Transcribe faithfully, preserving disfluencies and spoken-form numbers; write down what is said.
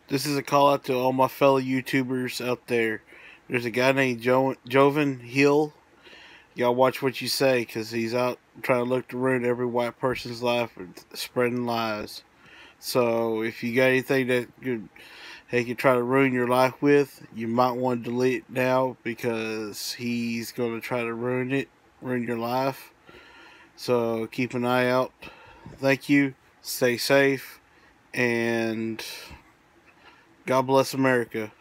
This is a call out to all my fellow YouTubers out there. There's a guy named jo- Jovan Hill. Y'all watch what you say, because he's out trying to look to ruin every white person's life and spreading lies. So if you got anything that could, he could try to ruin your life with, you might want to delete it now, because he's going to try to ruin it, ruin your life. So keep an eye out. Thank you. Stay safe. And God bless America.